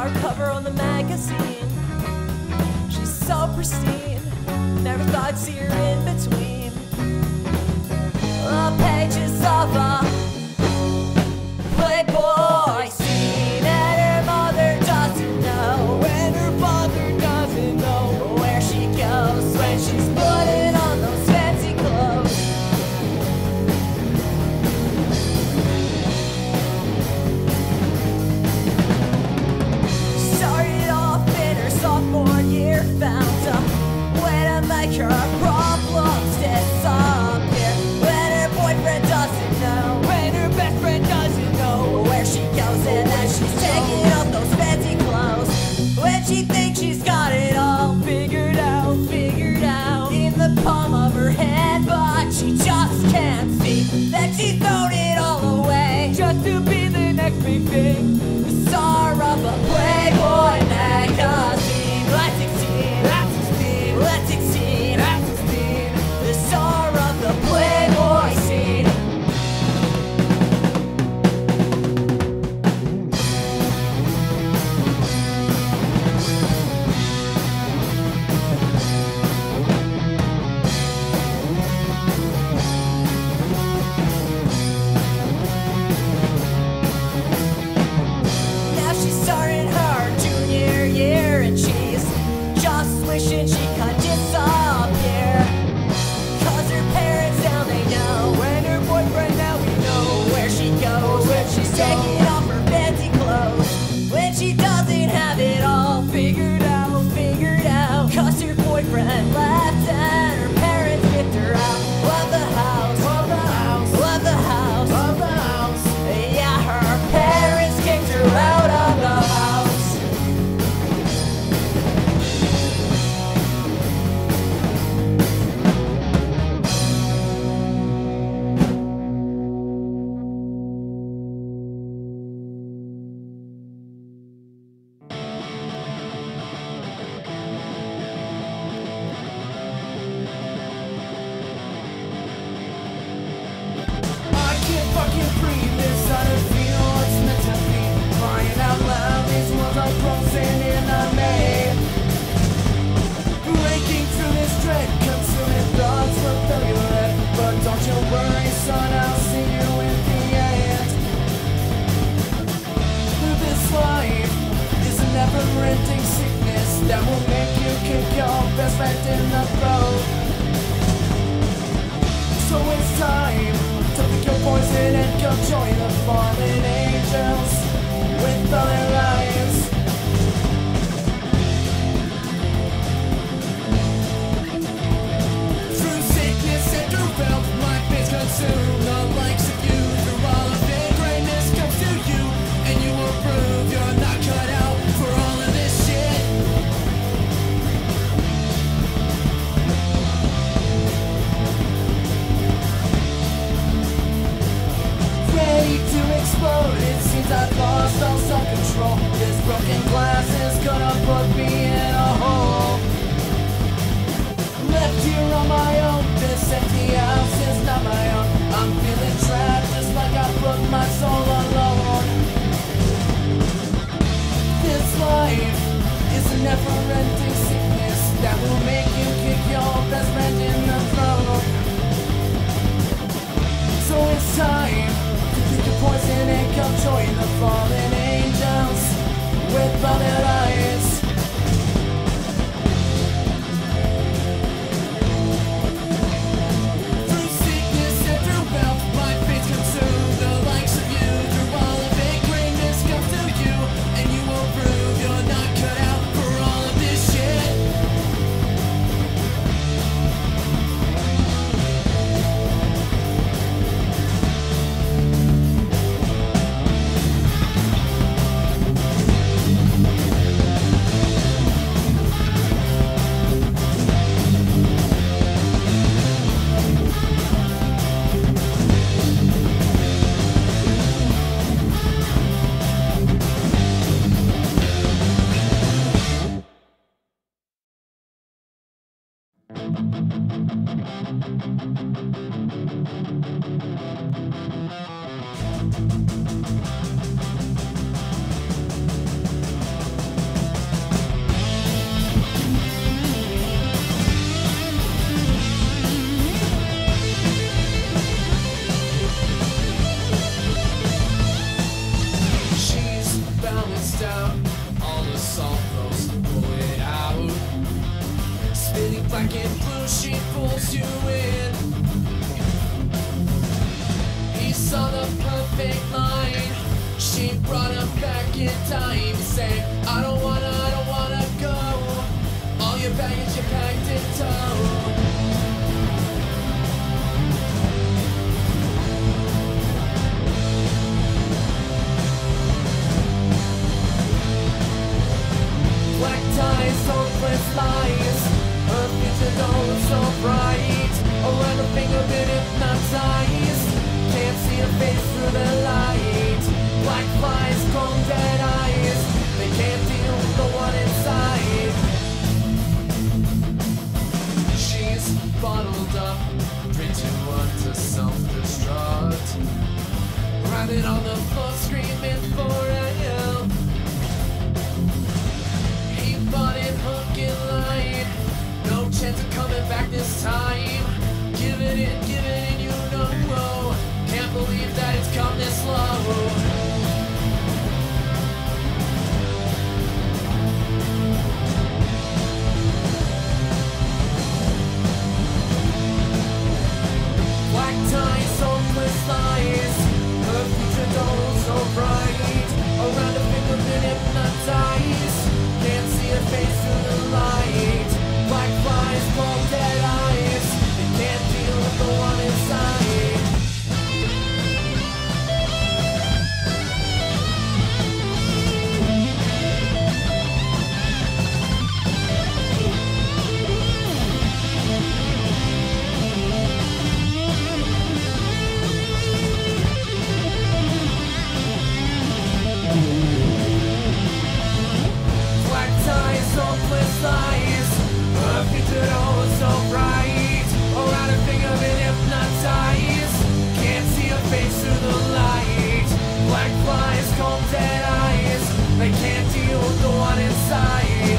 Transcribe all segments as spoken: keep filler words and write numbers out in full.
hardcover on the magazine. She's so pristine, never thought I'd see her in between the pages of a Playboy scene. And her mother doesn't know, and her father doesn't know where she goes when she's putting on those fancy clothes. Started off in her sophomore year, found a way to make her problems disappear. When her boyfriend doesn't know, when her best friend doesn't know where she goes, and then she's taking off those fancy clothes. When she thinks she's got it all figured out, figured out in the palm of her hand, but she just can't see that she's thrown it all away just to be the next big thing. The star of a Playboy magazine. Let's sixteen, that's sixteen, let's sixteen, that's sixteen. The star of the Playboy scene. Now she's starting her junior year, and she's just wishing she could disappear. Cause her parents now they know, and her boyfriend now we know where she goes when she's taking off her fancy clothes. When she doesn't have it all figured out, figured out. Cause her boyfriend left and her parents kicked her out of the house, of the house, of the house, of the house. Yeah, her parents kicked her out of the house. I can't fucking breathe this. I don't feel what's meant to be. Crying out loud, these words are frozen in a maze. Breaking through this dread, consuming thoughts will fill your head. But don't you worry, son, I'll see you in the end. This life is a never-ending sickness that will make you kick your best friend in the throat. So it's time to pick your poison and go join the fallen angels with all their lives. Through sickness and through wealth, my fate's consumed. The likes of you, through all of it, greatness comes to you, and you will prove you're not cut out for all of this shit. Ready to explode, it seems I've lost all self-control. This broken glass is gonna put me in a hole. Left here on my own, this empty house is not my own. I'm feeling trapped, just like I put my soul alone. This life is a never-ending sickness that will make you kick your best friend in the throat. So it's time to pick your poison and come join the fallen angels with all their lights. Through sickness and through wealth, my fate's consumed. The likes of you, through all of it, greatness comes to you, and you will prove you're not cut out for all of this shit. she pulls you in. He saw the perfect line. She brought him back in time, saying, I don't wanna, I don't wanna go. All your baggage you packed in tow. Black ties, hopeless lies. Her future don't look so bright. Around her finger been hypnotized. Can't see her face through the light. Black flies, cold dead eyes. They can't deal with the one inside. She's bottled up, prayed to one to self-destruct. Writhing on the floor, screaming for help. He bought it hook and line. No chance of coming back this time. Give it in, give it in, you know. Can't believe that it's come this slow. Black ties, hopeless lies. Her future don't look so bright. Around her finger been hypnotized. Can't see her face through the light. Black flies, cold dead eyes. They can't deal with the one inside. Black ties, hopeless lies. Her future don't look so bright. Around her finger been hypnotized. Can't see her face through the light. Black flies, cold dead eyes. They can't deal with the one inside.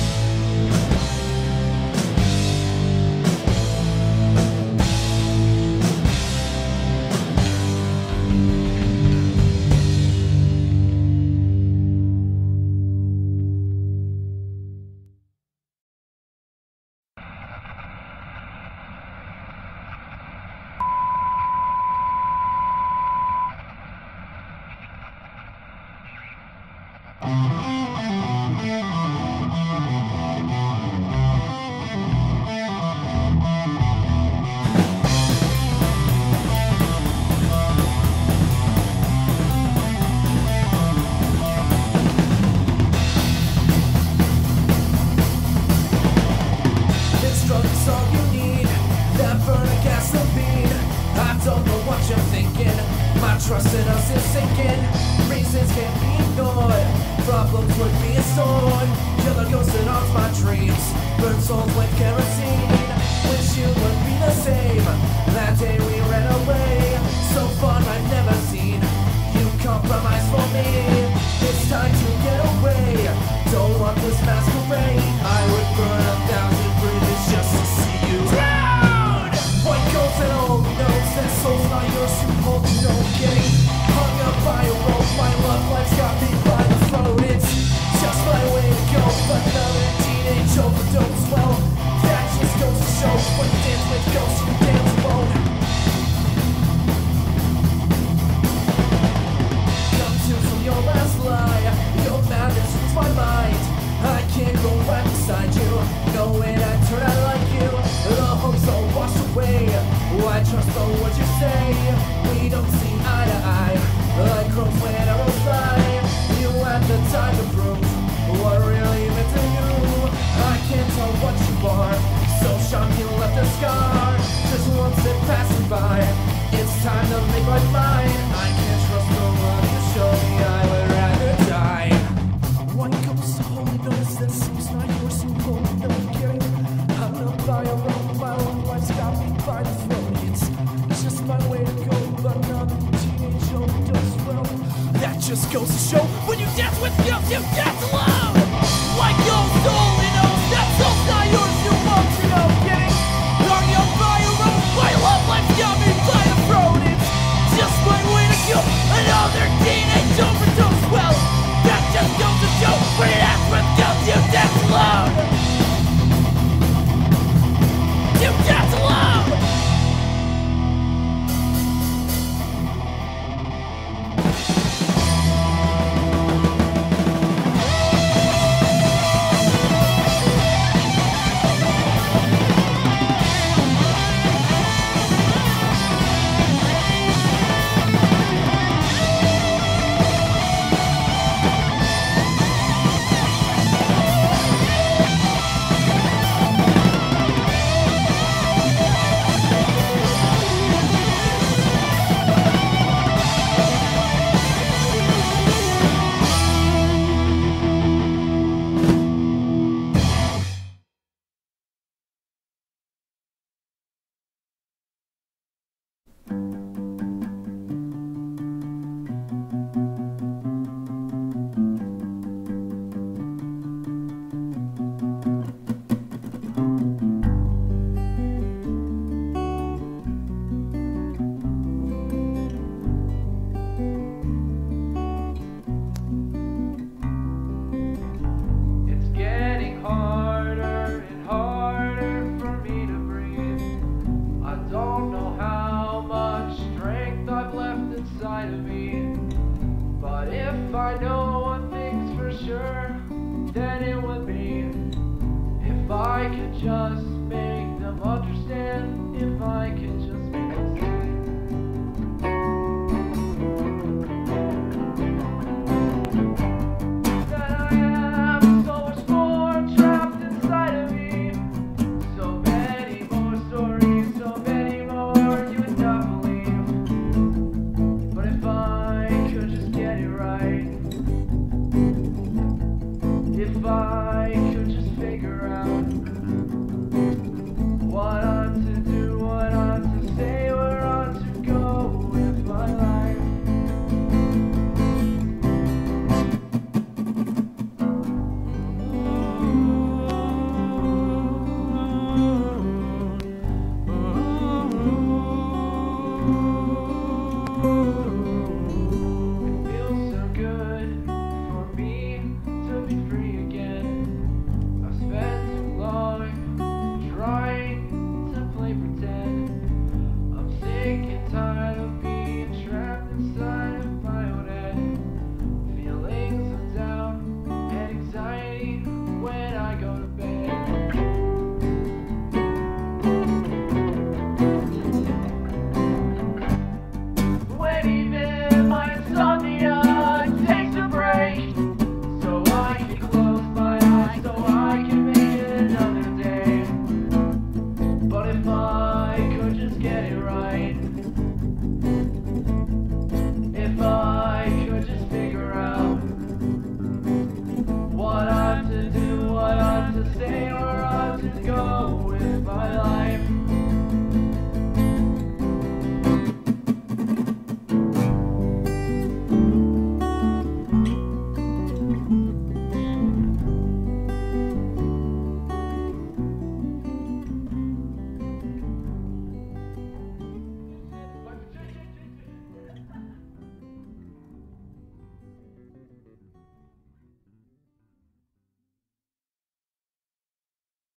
This drug is all you need. That burning gasoline. I don't know what you're thinking. My trust in us is sinking. Reasons can't be ignored. Problems would be ignored. Killer ghosts that haunts my dreams. Burn souls with kerosene. Wish you would be the same. That day we ran away. So fun I've never seen. You compromise for me. It's time to get away. Don't want this masquerade. I would burn a thousand bridges just to see you down. White coats and old notes. That soul's not yours to hold. No kidding. Hung up by a rope. My love life's got me by the throat. It's just my way to go. Another teenage overdose. Well, that just goes to show. When you dance with ghosts, you dance alone. Come to from your last lie. Your madness is my mind. I can't go right beside you. Knowing I turn out like you. The hopes all washed away. Why trust on what you say? We don't see eye to eye. Like crows when arrows fly. You had the time to prove what really meant to you. I can't tell what you are. So sharp you left a scar. Just once it passing by. It's time to make life mine. I can't trust the one you show me. I would rather die. One comes to holy notice that seems not yours to hold. No kidding. I'm not by a rope. My own life's got me by the throat. It's, it's just my way to go. But another teenage overdose. Well, that just goes to show. When you dance with guilt, you dance alone. Like your soul, you know. That soul's not yours. You won't, you know. Kidding. Hung up by a rope. My love life's got me by the throat. It's just my way to go. Another teenage overdose. Well, that just goes to show. When it acts with guilt, you dance alone. If I know one thing's for sure, then it would be if I could just make them understand, if I could just make them see that I have so much more trapped inside of me. So many more stories, so many more you would not believe. But if I could just get it right, if I